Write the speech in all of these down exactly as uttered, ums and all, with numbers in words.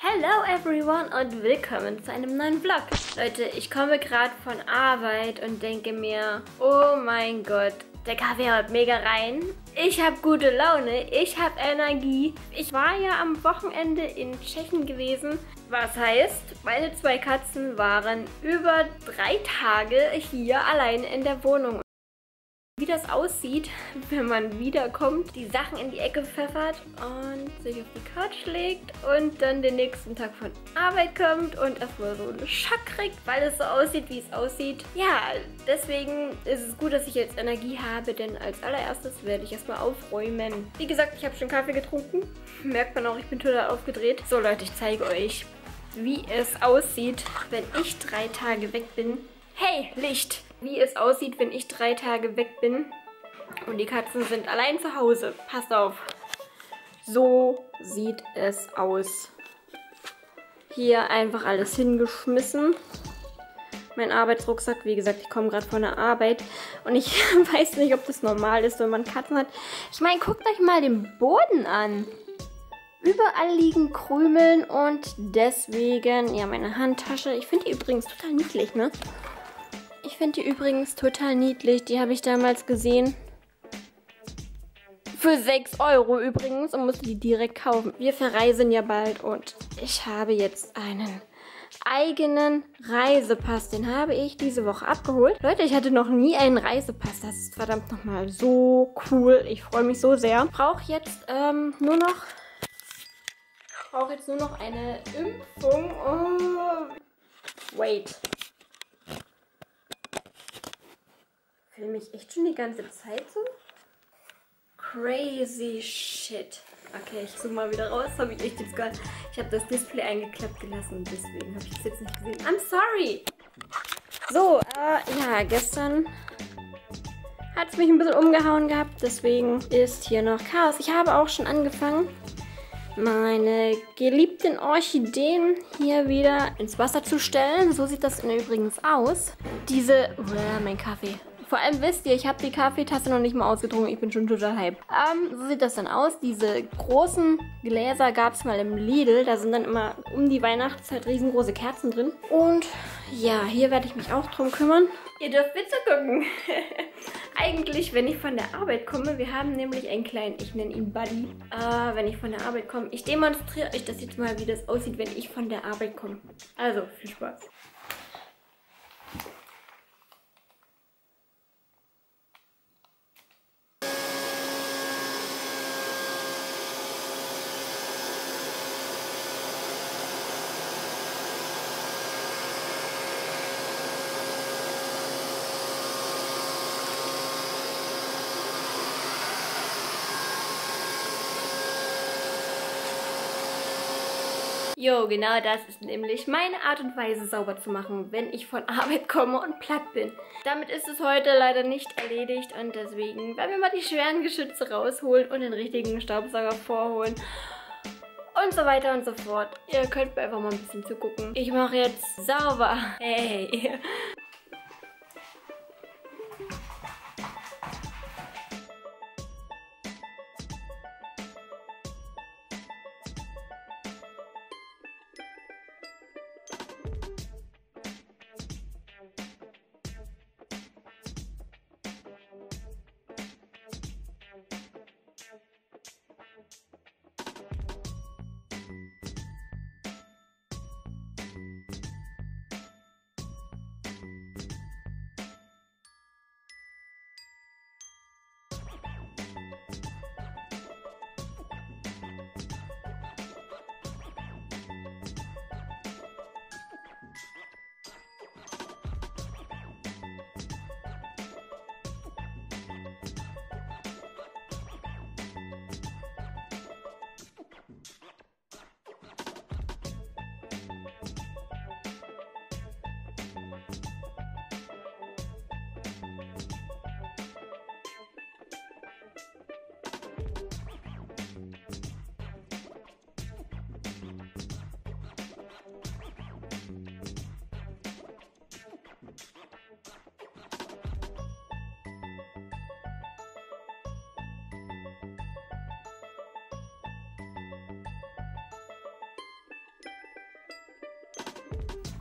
Hello everyone und willkommen zu einem neuen Vlog. Leute, ich komme gerade von Arbeit und denke mir, oh mein Gott, der Kaffee haut mega rein. Ich habe gute Laune, ich habe Energie. Ich war ja am Wochenende in Tschechien gewesen. Was heißt, meine zwei Katzen waren über drei Tage hier allein in der Wohnung. Wie das aussieht, wenn man wiederkommt, die Sachen in die Ecke pfeffert und sich auf die Couch legt und dann den nächsten Tag von Arbeit kommt und erstmal so einen Schock kriegt, weil es so aussieht, wie es aussieht. Ja, deswegen ist es gut, dass ich jetzt Energie habe, denn als allererstes werde ich erstmal aufräumen. Wie gesagt, ich habe schon Kaffee getrunken. Merkt man auch, ich bin total aufgedreht. So Leute, ich zeige euch, wie es aussieht, wenn ich drei Tage weg bin. Hey, Licht! Wie es aussieht, wenn ich drei Tage weg bin und die Katzen sind allein zu Hause. Passt auf. So sieht es aus. Hier einfach alles hingeschmissen. Mein Arbeitsrucksack, wie gesagt, ich komme gerade von der Arbeit und ich weiß nicht, ob das normal ist, wenn man Katzen hat. Ich meine, guckt euch mal den Boden an. Überall liegen Krümeln und deswegen, ja, meine Handtasche. Ich finde die übrigens total niedlich, ne? Ich finde die übrigens total niedlich. Die habe ich damals gesehen. Für sechs Euro übrigens und musste die direkt kaufen. Wir verreisen ja bald und ich habe jetzt einen eigenen Reisepass. Den habe ich diese Woche abgeholt. Leute, ich hatte noch nie einen Reisepass. Das ist verdammt nochmal so cool. Ich freue mich so sehr. Ich brauche jetzt ähm, nur noch... Ich brauche jetzt nur noch eine Impfung. Oh. Wait. Filme ich echt schon die ganze Zeit so? Crazy shit. Okay, ich zoome mal wieder raus. Habe ich echt jetzt gar nicht. Ich habe das Display eingeklappt gelassen und deswegen habe ich es jetzt nicht gesehen. I'm sorry. So, äh, ja, gestern hat es mich ein bisschen umgehauen gehabt. Deswegen ist hier noch Chaos. Ich habe auch schon angefangen, meine geliebten Orchideen hier wieder ins Wasser zu stellen. So sieht das übrigens aus. Diese... Oh, mein Kaffee. Vor allem wisst ihr, ich habe die Kaffeetasse noch nicht mal ausgetrunken. Ich bin schon total hype. Ähm, so sieht das dann aus. Diese großen Gläser gab es mal im Lidl. Da sind dann immer um die Weihnachtszeit riesengroße Kerzen drin. Und ja, hier werde ich mich auch drum kümmern. Ihr dürft bitte gucken. Eigentlich, wenn ich von der Arbeit komme, wir haben nämlich einen kleinen, ich nenne ihn Buddy. Äh, wenn ich von der Arbeit komme, ich demonstriere euch das jetzt mal, wie das aussieht, wenn ich von der Arbeit komme. Also, viel Spaß. Jo, genau das ist nämlich meine Art und Weise, sauber zu machen, wenn ich von Arbeit komme und platt bin. Damit ist es heute leider nicht erledigt und deswegen werden wir mal die schweren Geschütze rausholen und den richtigen Staubsauger vorholen und so weiter und so fort. Ihr könnt mir einfach mal ein bisschen zugucken. Ich mache jetzt sauber. Hey!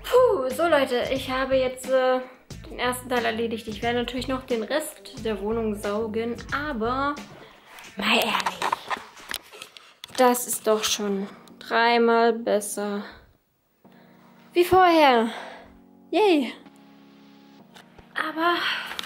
Puh, so Leute, ich habe jetzt äh, den ersten Teil erledigt. Ich werde natürlich noch den Rest der Wohnung saugen, aber mal ehrlich, das ist doch schon dreimal besser wie vorher. Yay! Aber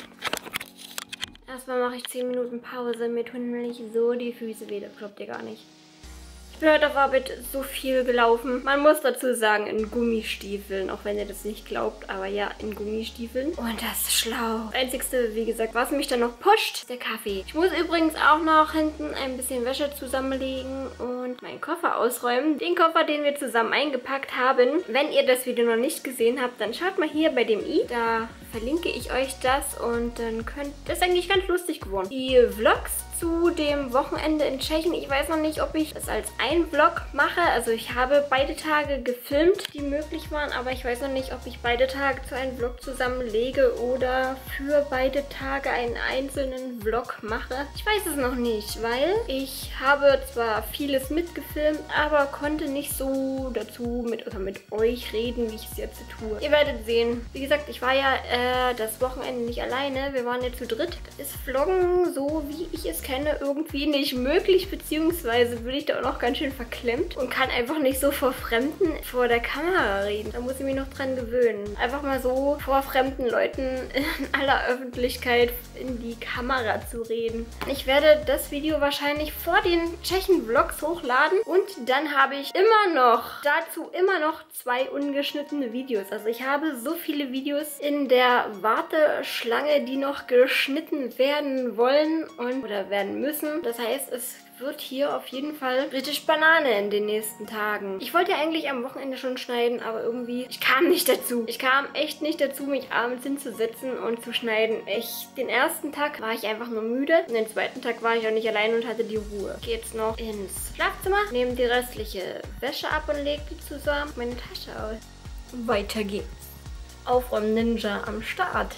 erstmal mache ich zehn Minuten Pause. Mir tun nämlich so die Füße weh, das glaubt ihr gar nicht. Ich bin heute auf Arbeit so viel gelaufen. Man muss dazu sagen, in Gummistiefeln, auch wenn ihr das nicht glaubt, aber ja, in Gummistiefeln. Und das ist schlau. Das Einzigste, wie gesagt, was mich dann noch pusht, ist der Kaffee. Ich muss übrigens auch noch hinten ein bisschen Wäsche zusammenlegen und meinen Koffer ausräumen. Den Koffer, den wir zusammen eingepackt haben. Wenn ihr das Video noch nicht gesehen habt, dann schaut mal hier bei dem i. Da verlinke ich euch das und dann könnt... Das ist eigentlich ganz lustig geworden. Die Vlogs zu dem Wochenende in Tschechien. Ich weiß noch nicht, ob ich das als ein Vlog mache. Also ich habe beide Tage gefilmt, die möglich waren, aber ich weiß noch nicht, ob ich beide Tage zu einem Vlog zusammenlege oder für beide Tage einen einzelnen Vlog mache. Ich weiß es noch nicht, weil ich habe zwar vieles mitgefilmt, aber konnte nicht so dazu mit, oder mit euch reden, wie ich es jetzt tue. Ihr werdet sehen. Wie gesagt, ich war ja äh, das Wochenende nicht alleine. Wir waren ja zu dritt. Da ist Vloggen so, wie ich es kenne, irgendwie nicht möglich, beziehungsweise bin ich da auch noch ganz schön verklemmt und kann einfach nicht so vor Fremden vor der Kamera reden. Da muss ich mich noch dran gewöhnen. Einfach mal so vor fremden Leuten in aller Öffentlichkeit in die Kamera zu reden. Ich werde das Video wahrscheinlich vor den Tschechen-Vlogs hochladen und dann habe ich immer noch, dazu immer noch zwei ungeschnittene Videos. Also ich habe so viele Videos in der Warteschlange, die noch geschnitten werden wollen und oder werden müssen. Das heißt, es wird hier auf jeden Fall britisch Banane in den nächsten Tagen. Ich wollte ja eigentlich am Wochenende schon schneiden, aber irgendwie, ich kam nicht dazu. Ich kam echt nicht dazu, mich abends hinzusetzen und zu schneiden. Ich, den ersten Tag war ich einfach nur müde und den zweiten Tag war ich auch nicht allein und hatte die Ruhe. Ich gehe jetzt noch ins Schlafzimmer, nehme die restliche Wäsche ab und lege die zusammen, meine Tasche aus. Weiter geht's. Aufräumen Ninja am Start.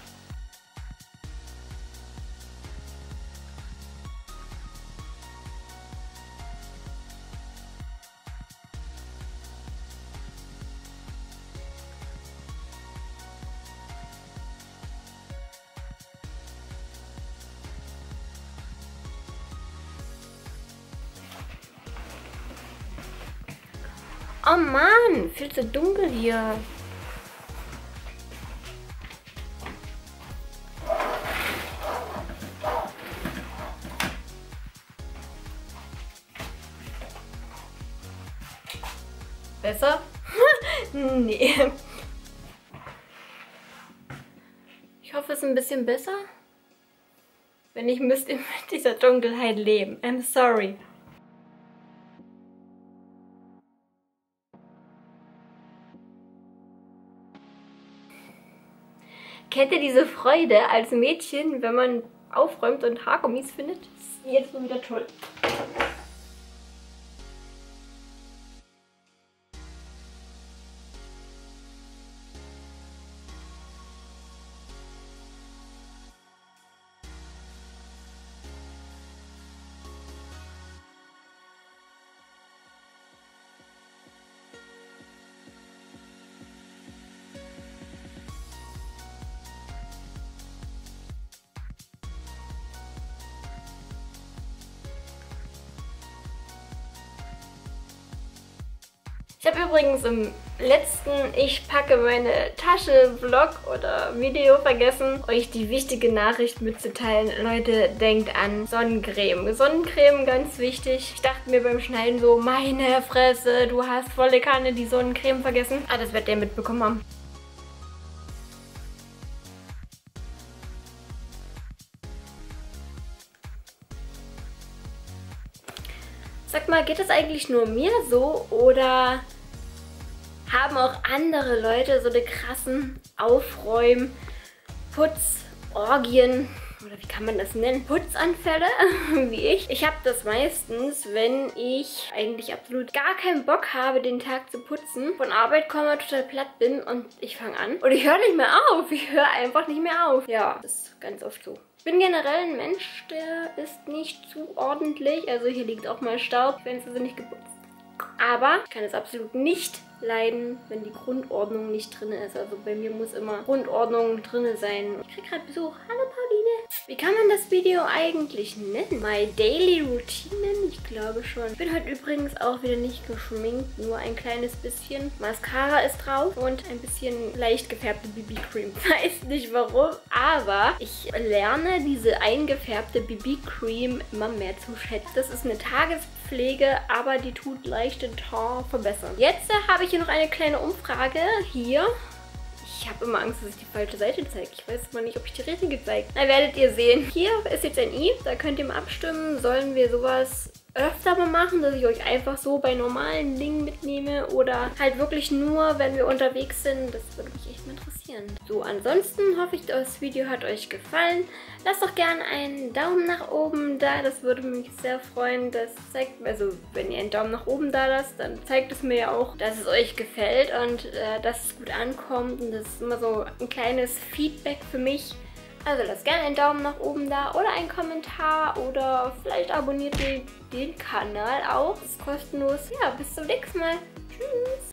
Oh Mann, viel zu dunkel hier. Besser? Nee. Ich hoffe, es ist ein bisschen besser. Wenn nicht, müsst ihr mit dieser Dunkelheit leben. I'm sorry. Kennt ihr diese Freude als Mädchen, wenn man aufräumt und Haargummis findet? Das ist jetzt nur wieder toll. Ich habe übrigens im letzten Ich packe meine Tasche Vlog oder Video vergessen, euch die wichtige Nachricht mitzuteilen. Leute, denkt an Sonnencreme. Sonnencreme, ganz wichtig. Ich dachte mir beim Schneiden so, meine Fresse, du hast volle Kanne die Sonnencreme vergessen. Ah, das wird der mitbekommen haben. Sag mal, geht das eigentlich nur mir so oder haben auch andere Leute so eine krassen Aufräum-, Putz-, Orgien oder wie kann man das nennen? Putzanfälle, wie ich. Ich habe das meistens, wenn ich eigentlich absolut gar keinen Bock habe, den Tag zu putzen, von Arbeit komme, total platt bin und ich fange an. Und ich höre nicht mehr auf. Ich höre einfach nicht mehr auf. Ja, das ist ganz oft so. Ich bin generell ein Mensch, der ist nicht zu ordentlich. Also hier liegt auch mal Staub. Die Fenster sind nicht geputzt. Aber ich kann es absolut nicht leiden, wenn die Grundordnung nicht drin ist. Also bei mir muss immer Grundordnung drin sein. Ich krieg gerade Besuch. Hallo Pauline. Wie kann man das Video eigentlich nennen? My Daily Routine? Ich glaube schon. Ich bin heute übrigens auch wieder nicht geschminkt. Nur ein kleines bisschen. Mascara ist drauf und ein bisschen leicht gefärbte B B-Cream. Weiß nicht warum, aber ich lerne diese eingefärbte B B-Cream immer mehr zu schätzen. Das ist eine Tagespflege, aber die tut leicht den Ton verbessern. Jetzt äh, habe ich hier noch eine kleine Umfrage. Hier. Ich habe immer Angst, dass ich die falsche Seite zeige. Ich weiß mal nicht, ob ich die richtige zeige. Na, werdet ihr sehen. Hier ist jetzt ein i. Da könnt ihr mal abstimmen. Sollen wir sowas öfter mal machen, dass ich euch einfach so bei normalen Dingen mitnehme oder halt wirklich nur, wenn wir unterwegs sind. Das würde mich echt mal interessieren. So, ansonsten hoffe ich, das Video hat euch gefallen. Lasst doch gerne einen Daumen nach oben da. Das würde mich sehr freuen. Das zeigt, also wenn ihr einen Daumen nach oben da lasst, dann zeigt es mir ja auch, dass es euch gefällt und äh, dass es gut ankommt. Und das ist immer so ein kleines Feedback für mich. Also lasst gerne einen Daumen nach oben da oder einen Kommentar oder vielleicht abonniert ihr den Kanal auch. Das ist kostenlos. Ja, bis zum nächsten Mal. Tschüss.